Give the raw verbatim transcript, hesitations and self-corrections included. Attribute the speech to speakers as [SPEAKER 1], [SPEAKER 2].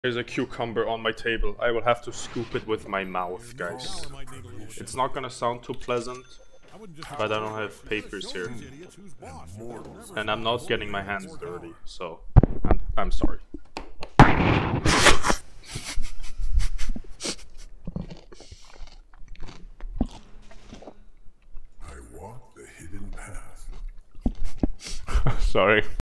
[SPEAKER 1] There's a cucumber on my table. I will have to scoop it with my mouth, guys. It's not gonna sound too pleasant, but I don't have papers here. And I'm not getting my hands dirty, so I'm, I'm sorry.
[SPEAKER 2] I walk the hidden path.
[SPEAKER 1] Sorry.